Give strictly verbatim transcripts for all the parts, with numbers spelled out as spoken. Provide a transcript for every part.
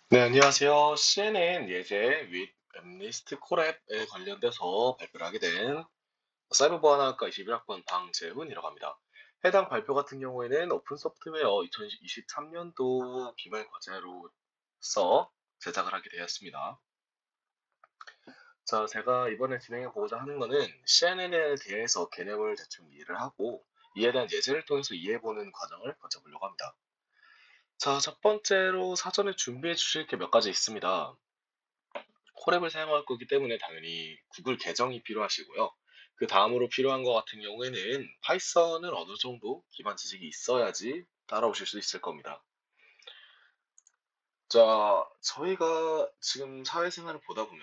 네, 안녕하세요. 씨엔엔 예제 윗 엠리스트 콜앱에 관련돼서 발표를 하게 된 사이버보안학과 이십일 학번 방재훈이라고 합니다. 해당 발표 같은 경우에는 오픈 소프트웨어 이천이십삼 년도 기말 과제로서 제작을 하게 되었습니다. 자, 제가 이번에 진행해 보고자 하는 거는 씨엔엔에 대해서 개념을 대충 이해를 하고 이에 대한 예제를 통해서 이해해보는 과정을 거쳐보려고 합니다. 자, 첫 번째로 사전에 준비해 주실 게 몇 가지 있습니다. 콜앱을 사용할 거기 때문에 당연히 구글 계정이 필요하시고요. 그 다음으로 필요한 것 같은 경우에는 파이썬은 어느 정도 기반 지식이 있어야지 따라오실 수 있을 겁니다. 자, 저희가 지금 사회생활을 보다 보면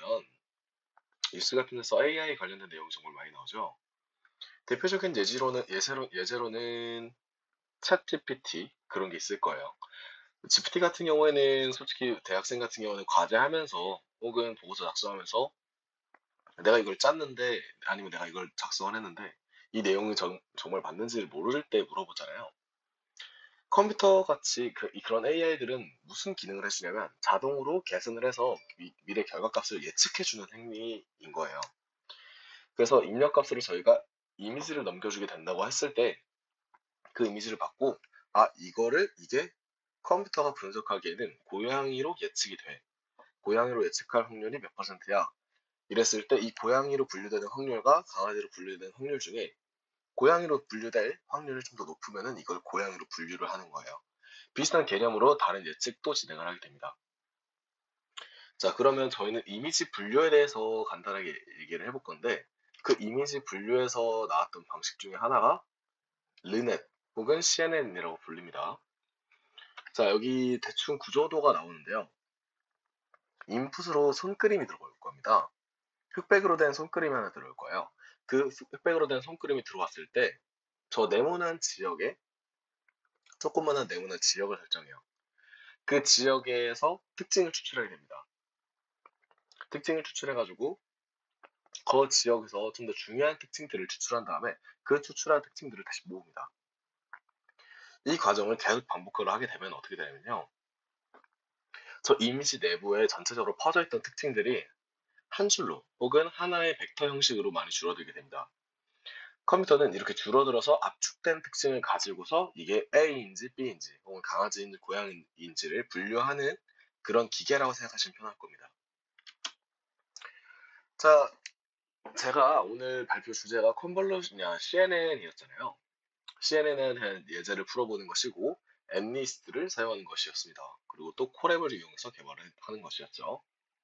뉴스 같은 데서 에이아이 관련된 내용이 정말 많이 나오죠. 대표적인 예지로는, 예제로, 예제로는 챗지피티 그런 게 있을 거예요. 지피티 같은 경우에는 솔직히 대학생 같은 경우는 과제하면서 혹은 보고서 작성하면서 내가 이걸 짰는데 아니면 내가 이걸 작성을 했는데 이 내용이 정, 정말 맞는지를 모를 때 물어보잖아요. 컴퓨터 같이 그, 런 에이아이들은 무슨 기능을 해주냐면 자동으로 계산을 해서 미, 미래 결과값을 예측해주는 행위인 거예요. 그래서 입력값으로 저희가 이미지를 넘겨주게 된다고 했을 때 그 이미지를 받고 아 이거를 이게 컴퓨터가 분석하기에는 고양이로 예측이 돼. 고양이로 예측할 확률이 몇 퍼센트야? 이랬을 때 이 고양이로 분류되는 확률과 강아지로 분류되는 확률 중에 고양이로 분류될 확률이 좀 더 높으면은 이걸 고양이로 분류를 하는 거예요. 비슷한 개념으로 다른 예측도 진행을 하게 됩니다. 자, 그러면 저희는 이미지 분류에 대해서 간단하게 얘기를 해볼 건데 그 이미지 분류에서 나왔던 방식 중에 하나가 르넷 혹은 씨엔엔이라고 불립니다. 자, 여기 대충 구조도가 나오는데요. 인풋으로 손그림이 들어올 겁니다. 흑백으로 된 손그림이 하나 들어올 거예요. 그 흑백으로 된 손그림이 들어왔을 때 저 네모난 지역에 조그마한 네모난 지역을 설정해요. 그 지역에서 특징을 추출하게 됩니다. 특징을 추출해가지고 그 지역에서 좀 더 중요한 특징들을 추출한 다음에 그 추출한 특징들을 다시 모읍니다. 이 과정을 계속 반복을 하게 되면 어떻게 되냐면요. 저 이미지 내부에 전체적으로 퍼져 있던 특징들이 한 줄로 혹은 하나의 벡터 형식으로 많이 줄어들게 됩니다. 컴퓨터는 이렇게 줄어들어서 압축된 특징을 가지고서 이게 A인지 B인지 혹은 강아지인지 고양이인지를 분류하는 그런 기계라고 생각하시면 편할 겁니다. 자, 제가 오늘 발표 주제가 컨볼루션이냐 씨엔엔이었잖아요. 씨엔엔에 대한 예제를 풀어보는 것이고 엠리스트를 사용하는 것이었습니다. 그리고 또 콜앱을 이용해서 개발을 하는 것이었죠.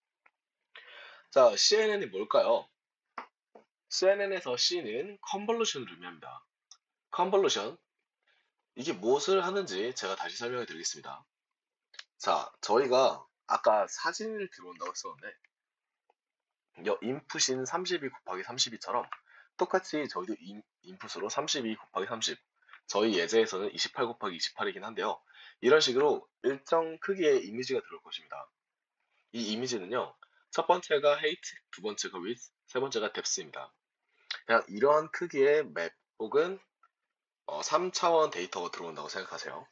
자, 씨엔엔이 뭘까요? 씨엔엔에서 C는 컨볼루션을 의미합니다. 컨볼루션, 이게 무엇을 하는지 제가 다시 설명해 드리겠습니다. 자, 저희가 아까 사진을 들어온다고 했었는데 여 인풋인 삼십이 곱하기 삼십이처럼 똑같이 저희도 인, 인풋으로 삼십이 곱하기 삼십, 저희 예제에서는 이십팔 곱하기 이십팔이긴 한데요. 이런 식으로 일정 크기의 이미지가 들어올 것입니다. 이 이미지는요. 첫 번째가 height, 두 번째가 width, 세 번째가 depth입니다. 그냥 이러한 크기의 맵 혹은 어, 삼 차원 데이터가 들어온다고 생각하세요.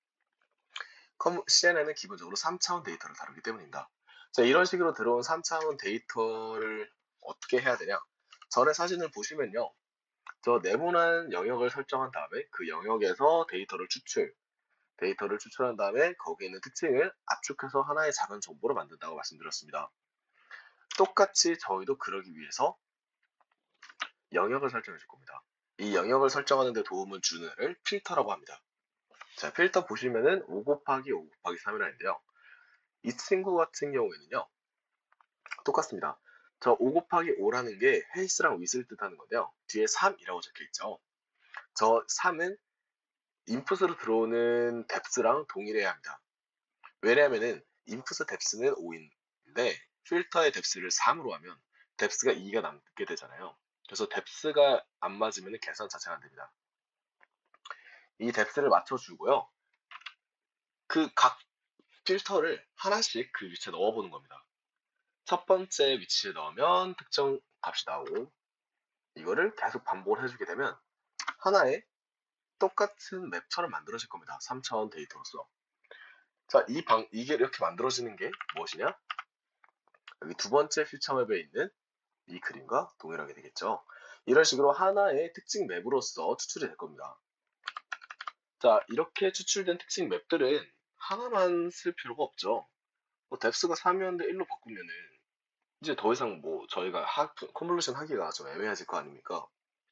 씨엔엔은 기본적으로 삼 차원 데이터를 다루기 때문입니다. 자, 이런 식으로 들어온 삼 차원 데이터를 어떻게 해야 되냐? 전에 사진을 보시면요. 저 네모난 영역을 설정한 다음에 그 영역에서 데이터를 추출, 데이터를 추출한 다음에 거기에 있는 특징을 압축해서 하나의 작은 정보로 만든다고 말씀드렸습니다. 똑같이 저희도 그러기 위해서 영역을 설정해 줄 겁니다. 이 영역을 설정하는 데 도움을 주는 애를 필터라고 합니다. 자, 필터 보시면은 오 곱하기 오 곱하기 삼이라 있는데요. 이 친구 같은 경우에는요. 똑같습니다. 저 오 곱하기 오라는 게 헤이스랑 윗을 뜻하는 건데요. 뒤에 삼이라고 적혀 있죠. 저 삼은 인풋으로 들어오는 뎁스랑 동일해야 합니다. 왜냐하면은 인풋의 뎁스는 오인데 필터의 뎁스를 삼으로 하면 뎁스가 이가 남게 되잖아요. 그래서 뎁스가 안 맞으면 계산 자체가 안 됩니다. 이 뎁스를 맞춰주고요. 그 각 필터를 하나씩 그 위치에 넣어보는 겁니다. 첫 번째 위치에 넣으면 특정 값이 나오고 이거를 계속 반복을 해주게 되면 하나의 똑같은 맵처럼 만들어질 겁니다. 삼 차원 데이터로서. 자, 이 방, 이게 이렇게 만들어지는 게 무엇이냐? 여기 두 번째 퓨처 맵에 있는 이 그림과 동일하게 되겠죠. 이런 식으로 하나의 특징 맵으로서 추출이 될 겁니다. 자, 이렇게 추출된 특징 맵들은 하나만 쓸 필요가 없죠. 뭐 뎁스가 삼이었는데 일로 바꾸면은 이제 더 이상 뭐 저희가 하, 컨볼루션 하기가 좀 애매해질 거 아닙니까?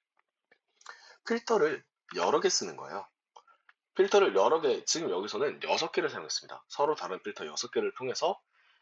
필터를 여러 개 쓰는 거예요. 필터를 여러 개, 지금 여기서는 여섯 개를 사용했습니다. 서로 다른 필터 여섯 개를 통해서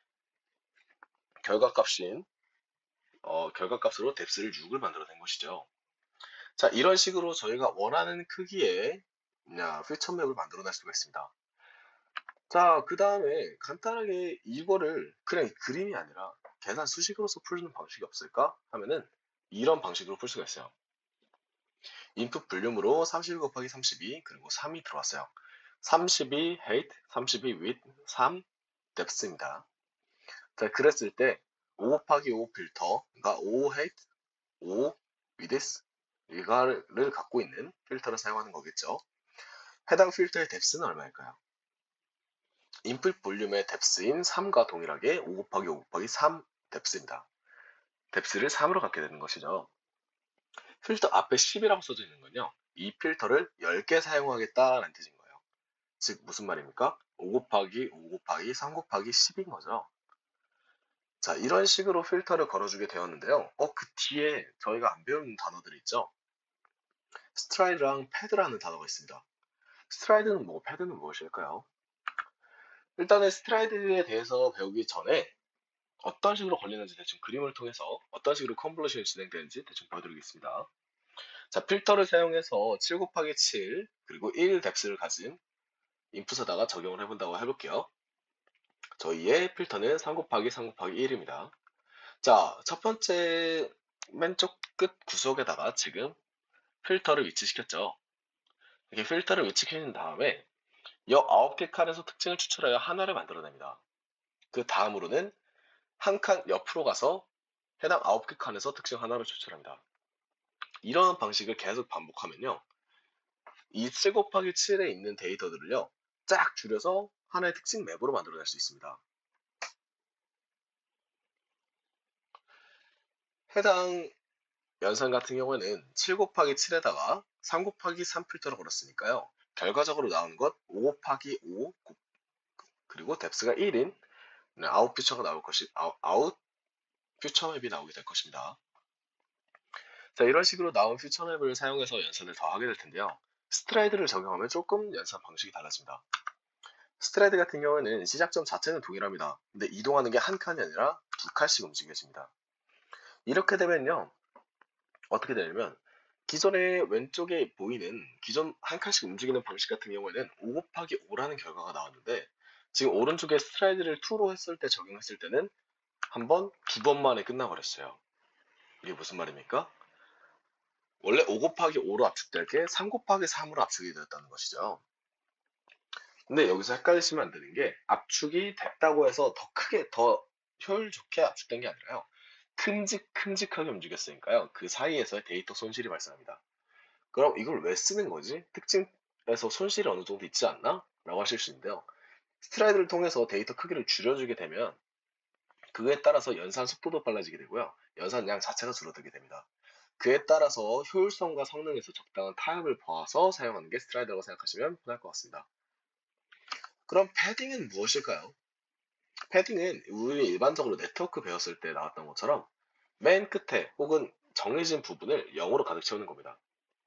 결과값인 어, 결과값으로 뎁스를 육을 만들어낸 것이죠. 자, 이런 식으로 저희가 원하는 크기의 퓨처 맵을 만들어낼 수가 있습니다. 자, 그 다음에 간단하게 이거를 그냥 그림이 아니라 계산 수식으로서 풀는 방식이 없을까 하면은 이런 방식으로 풀 수가 있어요. 인풋 볼륨으로 삼십일 곱하기 삼십이 그리고 삼이 들어왔어요. 삼십이 height, 삼십이 width, 삼 depth입니다. 자, 그랬을 때 오 곱하기 오 필터가 오 height, 오 width 이거를 갖고 있는 필터를 사용하는 거겠죠. 해당 필터의 depth는 얼마일까요? 인풋 볼륨의 depth인 삼과 동일하게 오 곱하기 오 곱하기 삼 depth입니다. depth를 삼으로 갖게 되는 것이죠. 필터 앞에 십이라고 써져 있는 건요. 이 필터를 열 개 사용하겠다라는 뜻인 거예요. 즉 무슨 말입니까? 오 곱하기 오 곱하기 삼 곱하기 십인 거죠. 자, 이런 식으로 필터를 걸어주게 되었는데요. 어, 그 뒤에 저희가 안 배운 단어들이 있죠. 스트라이드랑 패드라는 단어가 있습니다. 스트라이드는 뭐, 패드는 무엇일까요? 일단은 스트라이드에 대해서 배우기 전에 어떤 식으로 걸리는지 대충 그림을 통해서 어떤 식으로 컨볼루션이 진행되는지 대충 보여드리겠습니다. 자, 필터를 사용해서 칠 곱하기 칠 그리고 일 뎁스를 가진 인풋에다가 적용을 해본다고 해볼게요. 저희의 필터는 삼 곱하기 삼 곱하기 일입니다. 자, 첫 번째 맨쪽 끝 구석에다가 지금 필터를 위치시켰죠. 이렇게 필터를 위치시킨 다음에 이 아홉 개 칸에서 특징을 추출하여 하나를 만들어냅니다. 그 다음으로는 한 칸 옆으로 가서 해당 아홉 개 칸에서 특징 하나를 추출합니다. 이런 방식을 계속 반복하면요. 이 칠 곱하기 칠에 있는 데이터들을요. 쫙 줄여서 하나의 특징 맵으로 만들어낼 수 있습니다. 해당 연산 같은 경우에는 칠 곱하기 칠에다가 삼 곱하기 삼 필터를 걸었으니까요. 결과적으로 나오는 것 오 곱하기 오 그리고 뎁스가 일인 아웃 퓨처가 나올 것이 아웃, 아웃 퓨처 맵이 나오게 될 것입니다. 자, 이런 식으로 나온 퓨처 맵을 사용해서 연산을 더 하게 될 텐데요. 스트라이드를 적용하면 조금 연산 방식이 달라집니다. 스트라이드 같은 경우에는 시작점 자체는 동일합니다. 근데 이동하는 게 한 칸이 아니라 두 칸씩 움직여집니다. 이렇게 되면요. 어떻게 되냐면 기존에 왼쪽에 보이는 기존 한 칸씩 움직이는 방식 같은 경우에는 오 곱하기 오라는 결과가 나왔는데 지금 오른쪽에 스트라이드를 이로 했을 때 적용했을 때는 한 번, 두 번 만에 끝나버렸어요. 이게 무슨 말입니까? 원래 오 곱하기 오로 압축될 게 삼 곱하기 삼으로 압축이 되었다는 것이죠. 근데 여기서 헷갈리시면 안 되는 게 압축이 됐다고 해서 더 크게 더 효율 좋게 압축된 게 아니라요. 큼직큼직하게 움직였으니까요. 그 사이에서의 데이터 손실이 발생합니다. 그럼 이걸 왜 쓰는 거지? 특징에서 손실이 어느 정도 있지 않나? 라고 하실 수 있는데요. 스트라이드를 통해서 데이터 크기를 줄여주게 되면 그에 따라서 연산 속도도 빨라지게 되고요. 연산량 자체가 줄어들게 됩니다. 그에 따라서 효율성과 성능에서 적당한 타협을 봐서 사용하는 게 스트라이드라고 생각하시면 편할 것 같습니다. 그럼 패딩은 무엇일까요? 패딩은 우리 일반적으로 네트워크 배웠을 때 나왔던 것처럼 맨 끝에 혹은 정해진 부분을 영으로 가득 채우는 겁니다.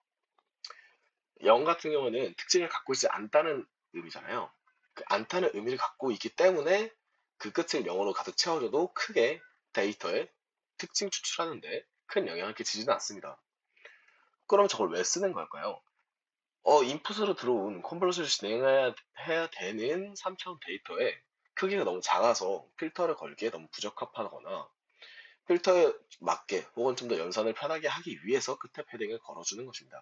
영 같은 경우는 특징을 갖고 있지 않다는 의미잖아요. 그 않다는 의미를 갖고 있기 때문에 그 끝을 영어로 가득 채워줘도 크게 데이터에 특징 추출하는데 큰 영향을 끼치지는 않습니다. 그럼 저걸 왜 쓰는 걸까요? 어, 인풋으로 들어온 컨버전을 진행해야 해야 되는 삼 차원 데이터에 크기가 너무 작아서 필터를 걸기에 너무 부적합하거나 필터에 맞게 혹은 좀 더 연산을 편하게 하기 위해서 끝에 패딩을 걸어주는 것입니다.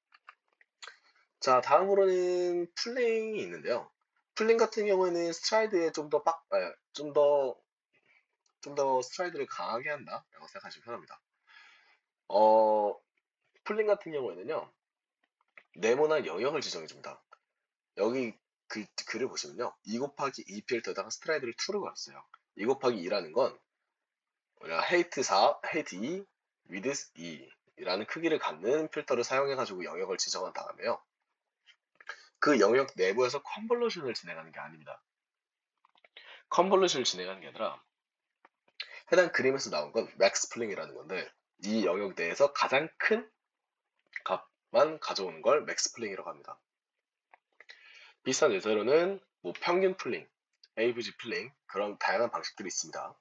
자, 다음으로는 풀링이 있는데요. 풀링 같은 경우에는 스트라이드에 좀 더 빡, 아, 좀 더, 좀 더 스트라이드를 강하게 한다 라고 생각하시면 편합니다. 어, 풀링 같은 경우에는요, 네모나 영역을 지정해줍니다. 여기 글, 글을 보시면요. 이 곱하기 이 필터에다가 스트라이드를 이를 걸었어요. 이 곱하기 이라는 건 우리가 헤이트 사, 헤이트 이, 위드스 이라는 크기를 갖는 필터를 사용해가지고 영역을 지정한 다음에요. 그 영역 내부에서 컨볼루션을 진행하는 게 아닙니다. 컨볼루션을 진행하는 게 아니라 해당 그림에서 나온 건 맥스 플링이라는 건데 이 영역 내에서 가장 큰 값만 가져오는 걸 맥스 플링이라고 합니다. 비슷한 예제로는 뭐 평균 플링, 에이브지 플링 그런 다양한 방식들이 있습니다.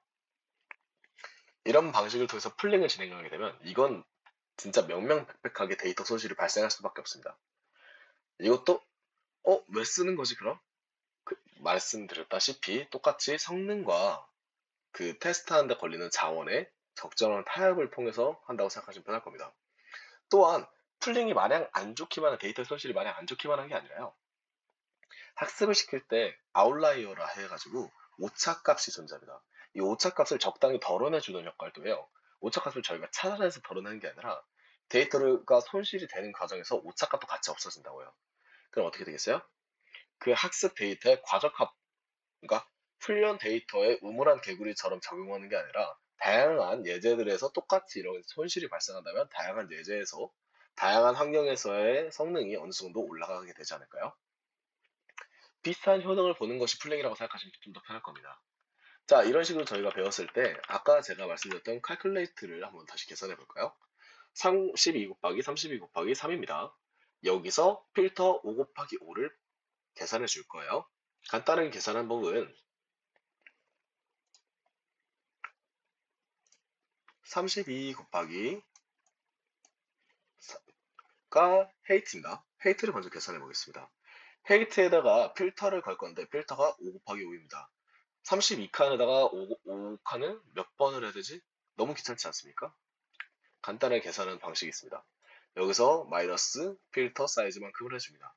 이런 방식을 통해서 플링을 진행하게 되면 이건 진짜 명명백백하게 데이터 손실이 발생할 수밖에 없습니다. 이것도 어? 왜 쓰는 거지 그럼? 그 말씀드렸다시피 똑같이 성능과 그 테스트하는데 걸리는 자원의 적절한 타협을 통해서 한다고 생각하시면 편할 겁니다. 또한 풀링이 마냥 안 좋기만 한 데이터 손실이 마냥 안 좋기만 한 게 아니라요. 학습을 시킬 때 아웃라이어라 해가지고 오차값이 존재합니다. 이 오차값을 적당히 덜어내주는 역할도 해요. 오차값을 저희가 찾아내서 덜어내는 게 아니라 데이터가 손실이 되는 과정에서 오차값도 같이 없어진다고요. 그럼 어떻게 되겠어요? 그 학습 데이터의 과적합, 그러니까 훈련 데이터의 우물한 개구리처럼 적용하는 게 아니라 다양한 예제들에서 똑같이 이런 손실이 발생한다면 다양한 예제에서 다양한 환경에서의 성능이 어느 정도 올라가게 되지 않을까요? 비슷한 효능을 보는 것이 플랭이라고 생각하시면 좀 더 편할 겁니다. 자, 이런 식으로 저희가 배웠을 때 아까 제가 말씀드렸던 칼큘레이트를 한번 다시 계산해 볼까요? 삼십이 곱하기 삼십이 곱하기 삼입니다. 여기서 필터 오 곱하기 오를 계산해 줄 거예요. 간단하게 계산한 법은 삼십이 곱하기 가 헤이트입니다. 헤이트를 먼저 계산해 보겠습니다. 헤이트에다가 필터를 걸 건데 필터가 오 곱하기 오입니다. 삼십이 칸에다가 오 칸은 몇 번을 해야 되지? 너무 귀찮지 않습니까? 간단하게 계산하는 방식이 있습니다. 여기서 마이너스 필터 사이즈만큼을 해줍니다.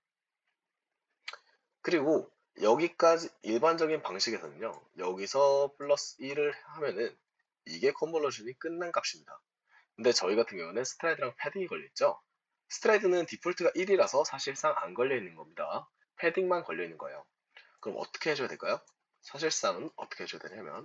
그리고 여기까지 일반적인 방식에서는요. 여기서 플러스 일을 하면은 이게 컨버전이 끝난 값입니다. 근데 저희 같은 경우는 스트라이드랑 패딩이 걸려있죠. 스트라이드는 디폴트가 일이라서 사실상 안 걸려있는 겁니다. 패딩만 걸려있는 거예요. 그럼 어떻게 해줘야 될까요? 사실상은 어떻게 해줘야 되냐면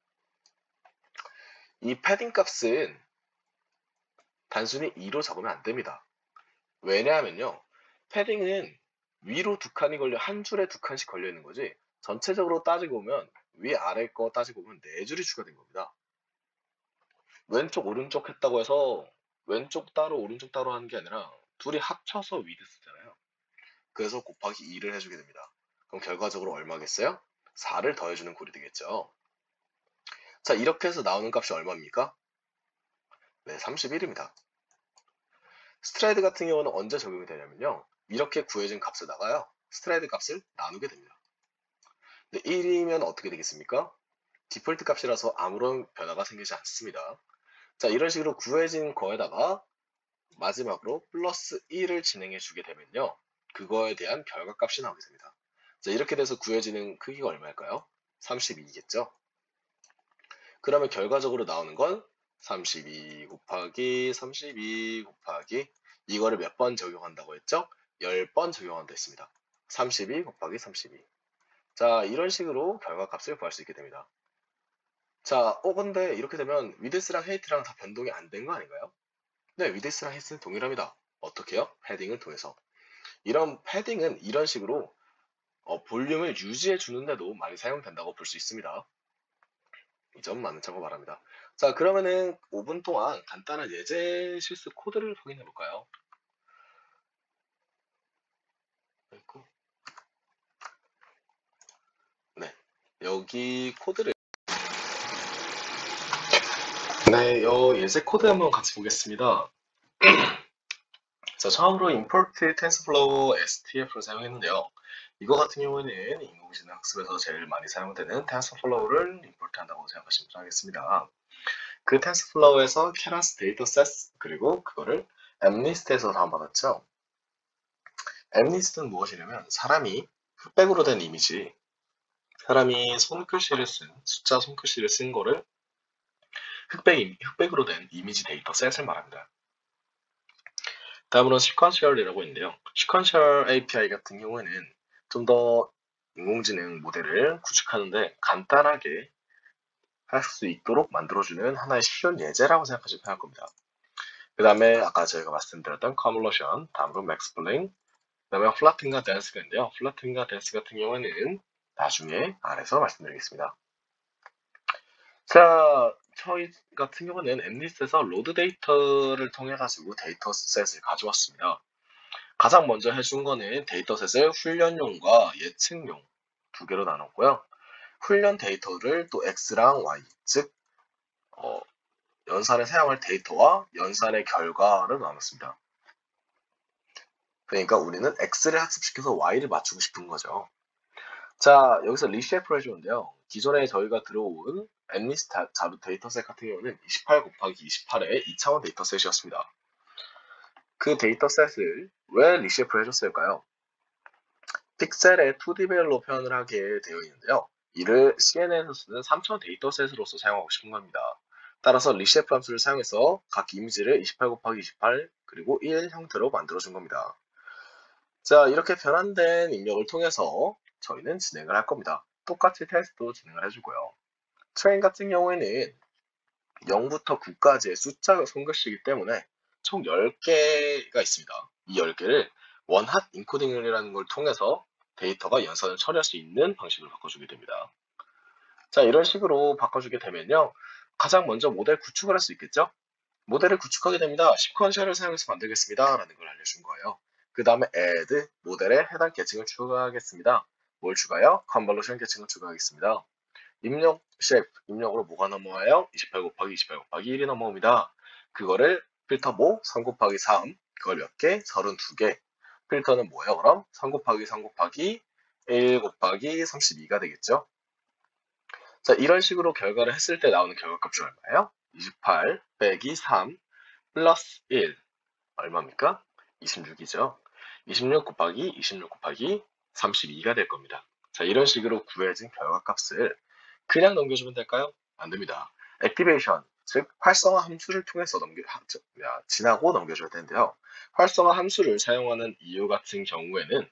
이 패딩 값은 단순히 이로 잡으면 안 됩니다. 왜냐하면요. 패딩은 위로 두 칸이 걸려 한 줄에 두 칸씩 걸려 있는 거지 전체적으로 따지고 보면 위아래 거 따지고 보면 네 줄이 추가된 겁니다. 왼쪽 오른쪽 했다고 해서 왼쪽 따로 오른쪽 따로 하는 게 아니라 둘이 합쳐서 위드스잖아요. 그래서 곱하기 이를 해주게 됩니다. 그럼 결과적으로 얼마겠어요? 사를 더해주는 꼴이 되겠죠. 자, 이렇게 해서 나오는 값이 얼마입니까? 네, 삼십일입니다. 스트라이드 같은 경우는 언제 적용이 되냐면요. 이렇게 구해진 값에다가요. 스트라이드 값을 나누게 됩니다. 근데 일이면 어떻게 되겠습니까? 디폴트 값이라서 아무런 변화가 생기지 않습니다. 자, 이런 식으로 구해진 거에다가 마지막으로 플러스 일을 진행해 주게 되면요. 그거에 대한 결과값이 나오게 됩니다. 자, 이렇게 돼서 구해지는 크기가 얼마일까요? 삼십이겠죠? 그러면 결과적으로 나오는 건 삼십이 곱하기 삼십이 곱하기 이거를 몇 번 적용한다고 했죠? 십 번 적용한다 했습니다. 삼십이 곱하기 삼십이. 자, 이런 식으로 결과값을 구할 수 있게 됩니다. 자, 어 근데 이렇게 되면 위드스랑 헤이트랑 다 변동이 안 된 거 아닌가요? 네, 위드스랑 헤이트는 동일합니다. 어떻게요? 패딩을 통해서. 이런 패딩은 이런 식으로 어, 볼륨을 유지해 주는데도 많이 사용된다고 볼 수 있습니다. 이 점 많은 참고 바랍니다. 자, 그러면은 오 분 동안 간단한 예제 실수 코드를 확인해 볼까요? 네, 여기 코드를 네, 요 예제 코드 한번 같이 보겠습니다. 자, 처음으로 import TensorFlow 에스티에프를 사용했는데요. 이거 같은 경우에는 인공지능 학습에서 제일 많이 사용되는 TensorFlow를 import 한다고 생각하시면 되겠습니다. 그 TensorFlow에서 keras dataset 그리고 그거를 mnist에서 다운받았죠. mnist는 무엇이냐면 사람이 흑백으로 된 이미지, 사람이 손글씨를 쓴 숫자 손글씨를 쓴 거를 흑백, 흑백으로 된 이미지 데이터셋을 말합니다. 다음으로 시퀀셜이라고 있는데요. 시퀀셜 에이피아이 같은 경우에는 좀 더 인공지능 모델을 구축하는데 간단하게 할 수 있도록 만들어주는 하나의 쉬운 예제라고 생각하시면 편할 겁니다. 그 다음에 아까 저희가 말씀드렸던 컨볼루션, 다음으로 맥스플레인, 그 다음에 플라팅과 댄스가 있는데요. 플라팅과 댄스 같은 경우에는 나중에 아래서 말씀드리겠습니다. 자, 저희 같은 경우는 엠니스에서 로드 데이터를 통해 가지고 데이터셋을 가져왔습니다. 가장 먼저 해준 거는 데이터셋을 훈련용과 예측용 두 개로 나눴고요. 훈련 데이터를 또 X랑 Y, 즉 어, 연산에 사용할 데이터와 연산의 결과를 나눴습니다. 그러니까 우리는 X를 학습시켜서 Y를 맞추고 싶은 거죠. 자, 여기서 리쉐프를 해주는데요. 기존에 저희가 들어온 엠니스 자료 데이터셋 같은 경우는 이십팔 곱하기 이십팔의 이 차원 데이터셋이었습니다. 그 데이터셋을 왜 리쉐프를 해줬을까요? 픽셀의 투디 배열로 표현을 하게 되어 있는데요. 이를 씨엔엔에서 쓰는 삼 차원 데이터셋으로서 사용하고 싶은 겁니다. 따라서 리쉐프 함수를 사용해서 각 이미지를 이십팔 곱하기 이십팔 그리고 일 형태로 만들어준 겁니다. 자, 이렇게 변환된 입력을 통해서 저희는 진행을 할 겁니다. 똑같이 테스트도 진행을 해주고요. 트레인 같은 경우에는 영부터 구까지의 숫자 손글씨이기 때문에 총 열 개가 있습니다. 이 열 개를 원핫 인코딩이라는 걸 통해서 데이터가 연산을 처리할 수 있는 방식으로 바꿔주게 됩니다. 자, 이런 식으로 바꿔주게 되면요. 가장 먼저 모델 구축을 할 수 있겠죠? 모델을 구축하게 됩니다. 시퀀셜을 사용해서 만들겠습니다. 라는 걸 알려준 거예요. 그 다음에 add, 모델에 해당 계층을 추가하겠습니다. 뭘 추가요? 컨볼루션 계층을 추가하겠습니다. 입력 쉐입, 입력으로 뭐가 넘어와요? 이십팔 곱하기 이십팔 곱하기 일이 넘어옵니다. 그거를 필터 뭐? 삼 곱하기 삼, 그걸 몇 개? 삼십이 개. 필터는 뭐예요? 그럼 삼 곱하기 삼 곱하기 일 곱하기 삼십이가 되겠죠? 자, 이런 식으로 결과를 했을 때 나오는 결과값이 얼마예요? 이십팔 빼기 삼 플러스 일 얼마입니까? 이십육이죠. 이십육 곱하기 이십육 곱하기 삼십이가 될 겁니다. 자, 이런 식으로 구해진 결과값을 그냥 넘겨주면 될까요? 안 됩니다. 액티베이션, 즉 활성화 함수를 통해서 넘겨, 지나고 넘겨줘야 되는데요. 활성화 함수를 사용하는 이유 같은 경우에는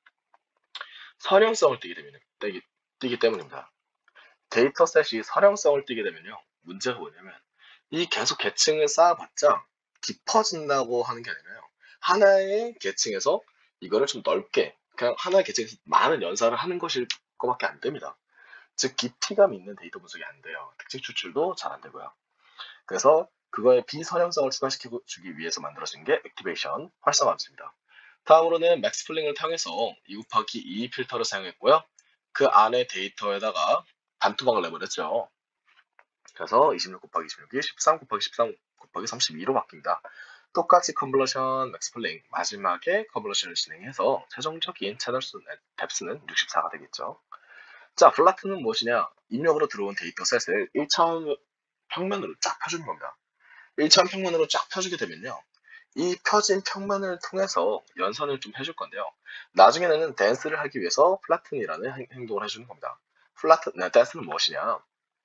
설형성을 띠기, 때문에, 띠기, 띠기 때문입니다. 데이터셋이 설형성을 띠게 되면요. 문제가 뭐냐면 이 계속 계층을 쌓아봤자 깊어진다고 하는 게 아니라요. 하나의 계층에서 이거를 좀 넓게 그냥 하나의 계층에서 많은 연산을 하는 것일 거밖에 안 됩니다. 즉 깊이감 있는 데이터 분석이 안 돼요. 특징 추출도 잘 안 되고요. 그래서 그거의 비선형성을 추가시켜주기 위해서 만들어진 게 액티베이션, 활성화 함수입니다. 다음으로는 맥스플링을 통해서 이 곱하기 이 필터를 사용했고요. 그 안에 데이터에다가 단투방을 내버렸죠. 그래서 이십육 곱하기 이십육이 십삼 곱하기 십삼 곱하기 삼십이로 바뀝니다. 똑같이 컨버전, 맥스플링, 마지막에 컨버전을 진행해서 최종적인 채널 수, 뎁스는 육십사가 되겠죠. 자, 플라트는 무엇이냐? 입력으로 들어온 데이터셋을 일 차원 평면으로 쫙 펴주는 겁니다. 일 차원 평면으로 쫙 펴주게 되면요. 이 펴진 평면을 통해서 연산을 좀 해줄 건데요. 나중에는 댄스를 하기 위해서 플라튼이라는 행동을 해주는 겁니다. 플라튼, 네, 댄스는 무엇이냐?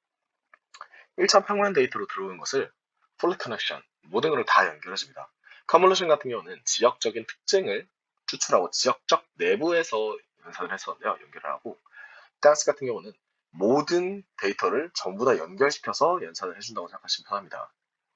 일 차원 평면 데이터로 들어오는 것을 풀리 커넥션, 모든 것을 다 연결해줍니다. 컨볼루션 같은 경우는 지역적인 특징을 추출하고 지역적 내부에서 연산을 했었는데요. 연결을 하고 댄스 같은 경우는 모든 데이터를 전부 다 연결시켜서 연산을 해준다고 생각하시면 편합니다.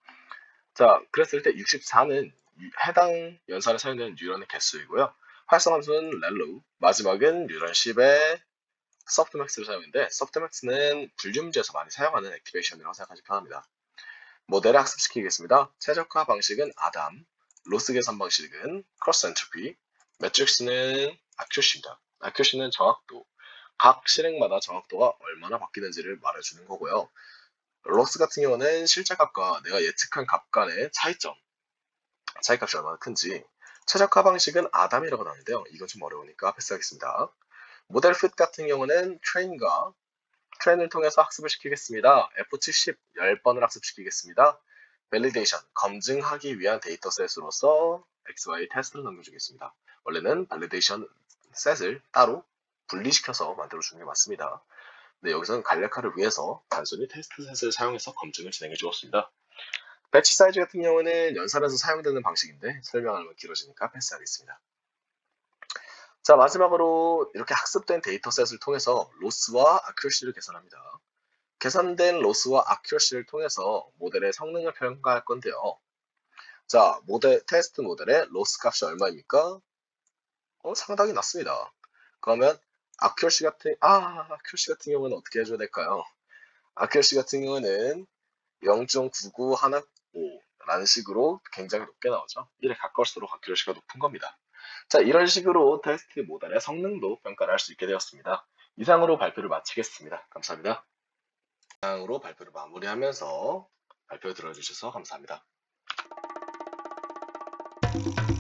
자, 그랬을 때 육십사는 해당 연산에 사용되는 뉴런의 개수이고요. 활성함수는 렐로, 마지막은 뉴런 십의 소프트맥스를 사용했는데 소프트맥스는 불륨제에서 많이 사용하는 액티베이션이라고 생각하시면 편합니다. 모델을 학습시키겠습니다. 최적화 방식은 아담, 로스 계산 방식은 크로스 엔트로피, 매트릭스는 아큐시입니다. 아큐시는 정확도, 각 실행마다 정확도가 얼마나 바뀌는지를 말해주는 거고요. 로스 같은 경우는 실제 값과 내가 예측한 값 간의 차이점, 차이값이 얼마나 큰지. 최적화 방식은 아담이라고 나오는데요. 이건 좀 어려우니까 패스하겠습니다. 모델 핏 같은 경우는 트레인과 트레인을 통해서 학습을 시키겠습니다. 에프 칠십, 십 번을 학습시키겠습니다. 밸리데이션, 검증하기 위한 데이터셋으로서 엑스 와이 테스트를 넘겨주겠습니다. 원래는 밸리데이션 셋을 따로 분리시켜서 만들어주는 게 맞습니다. 네, 여기서는 간략화를 위해서 단순히 테스트 셋을 사용해서 검증을 진행해 주었습니다. 배치 사이즈 같은 경우는 연산에서 사용되는 방식인데 설명하면 길어지니까 패스하겠습니다. 자, 마지막으로 이렇게 학습된 데이터셋을 통해서 로스와 아큐러시를 계산합니다. 계산된 로스와 아큐러시를 통해서 모델의 성능을 평가할 건데요. 자, 모델, 테스트 모델의 로스 값이 얼마입니까? 어, 상당히 낮습니다. 그러면 아큐러시 같은, 아, 아큐러시 같은 경우는 어떻게 해줘야 될까요? 아큐러시 같은 경우는 영 점 구구일오라는 식으로 굉장히 높게 나오죠. 일에 가까울수록 아큐러시가 높은 겁니다. 자, 이런 식으로 테스트 모델의 성능도 평가를 할 수 있게 되었습니다. 이상으로 발표를 마치겠습니다. 감사합니다. 이상으로 발표를 마무리하면서 발표 들어주셔서 감사합니다.